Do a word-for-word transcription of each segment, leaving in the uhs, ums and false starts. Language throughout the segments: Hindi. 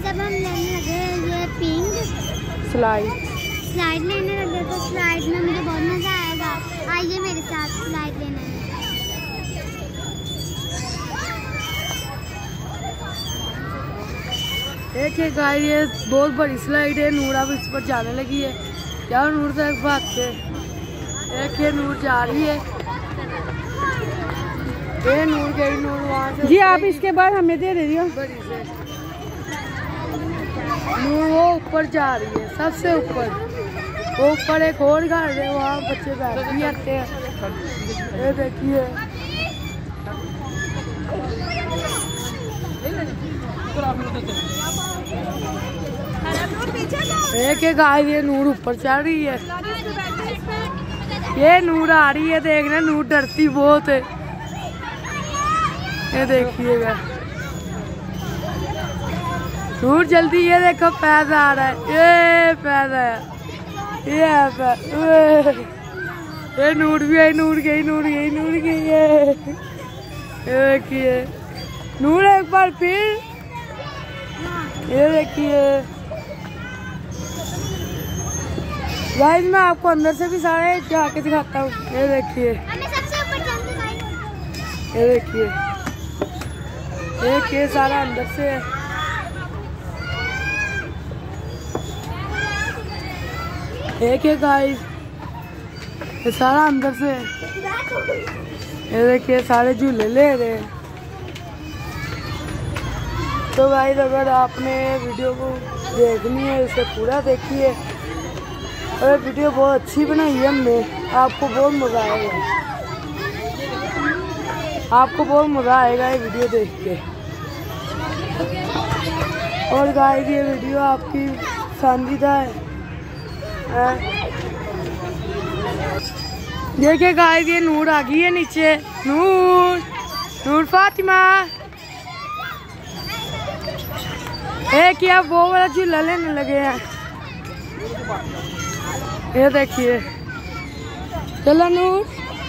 अब हम लेने लगे ये पिंक स्लाइड स्लाइड लेने लगे, तो स्लाइड में मुझे बहुत मजा आएगा। आइए मेरे साथ स्लाइड लेने में। एक एक गाइस ये बहुत बड़ी स्लाइड है। नूर अब इस पर जाने लगी है। यार नूर से एक बात है, एक ये नूर जा रही है, ये नूर गई, नूर वहाँ से। जी आप इसके बाद हमें दे रही हो बड़ी से। नूर वो ऊपर जा रही है, सबसे ऊपर। वो ऊपर एक और घर है, वहाँ बच्चे बैठ भी आते हैं। ये देखिए एक एक गाय ये नूर ऊपर चढ़ रही है। ये नूर आ रही है, देखना नूर डरती बहुत है। ये देखिएगा नूर जल्दी, ये देखो पैद आ रहा है, ये पैद है, ये पैद। ये नूर भी आई, नूर गई, नूर गई, नूर गई। ये देखिए नूर एक बार फिर, ये देखिए गाइस मैं आपको अंदर से भी सारे जाके दिखाता हूँ। ये देखिए, ये देखिए एक ये सारा अंदर से है। एक है गाइस, ये सारा अंदर से है। ये देखिए सारे झूले ले रहे हैं। तो गाइस अगर आपने वीडियो को देखनी है इसे पूरा देखिए। और वीडियो बहुत अच्छी बनाई है हमने, आपको बहुत मज़ा आएगा, आपको बहुत मज़ा आएगा ये वीडियो देख के। और गाइस ये वीडियो आपकी पसंदीदा है। देखिए गाइस ये नूर आ गई है नीचे। नूर, नूर फातिमा एक या वो वाला झूला लेने लगे हैं। ये देखिए चलो नूर।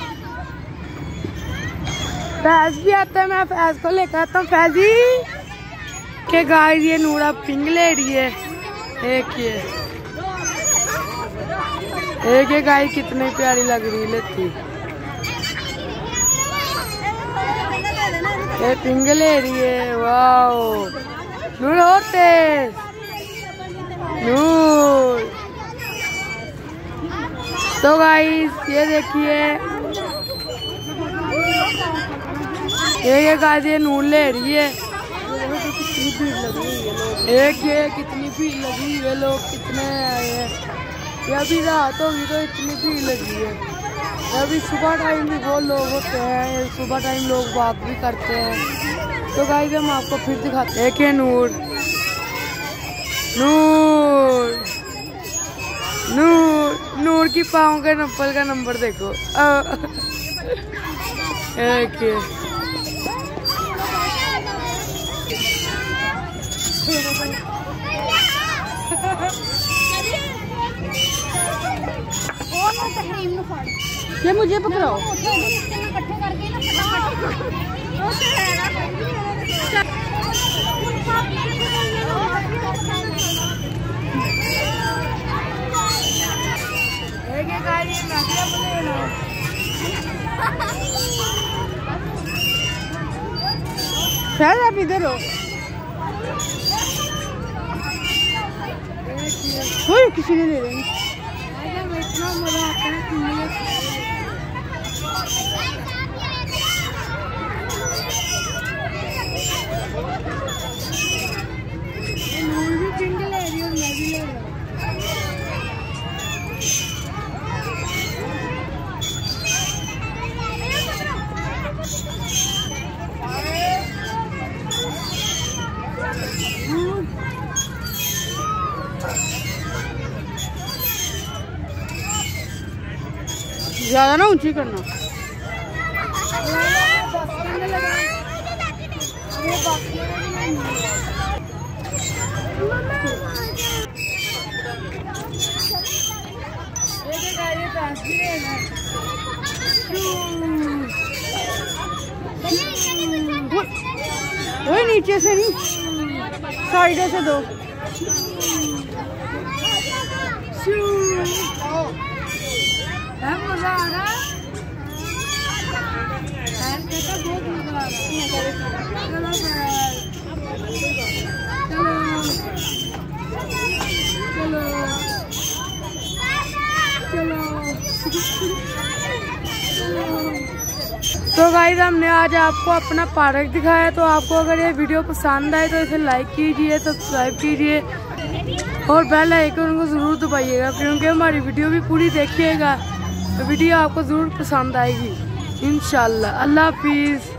फैज भी आता है, मैं फैज को लेकर आता हूँ। फैजी के गाइस ये नूर अब पिंग ले रही है। एक ये एक ये गाय कितनी प्यारी लग रही है लेती। ये पिंग ले रही है, वाओ नूर होते नूर। तो गाइस ये देखिए ये ये गाइस ये नूर ले रही है। एक ये कितनी भीड़ लगी है, लोग कितने आए हैं। ये अभी रात होगी तो इतनी भीड़ लगी है। अभी सुबह टाइम भी बहुत लोग होते हैं, सुबह टाइम लोग वॉक भी करते हैं। तो गाइस हम आपको फिर दिखाते हैं। एक है नूर, नूर नूर नूर की पाँव के नंबर का नंबर देखो। एक ये मुझे पकड़ाओ। शायद आप इधर हो। कोई किसी ने दे देंगे। इतना मजा आता है। नूर भी पिंग ले रही हूँ, मैं भी ले रही हूँ। ज्यादा ना ऊंची करना। वो नीचे से नहीं। साइडों से दो। है मजा आ रहा है, बहुत मजा आ रहा है। चलो चलो चलो चलो। तो गाइस हमने आज आपको अपना पार्क दिखाया। तो आपको अगर ये वीडियो पसंद आए तो इसे लाइक कीजिए, सब्सक्राइब कीजिए और बेल आइकन को ज़रूर दबाइएगा, क्योंकि हमारी वीडियो भी पूरी देखिएगा तो वीडियो आपको ज़रूर पसंद आएगी इंशाल्लाह। अल्लाह हाफिज़।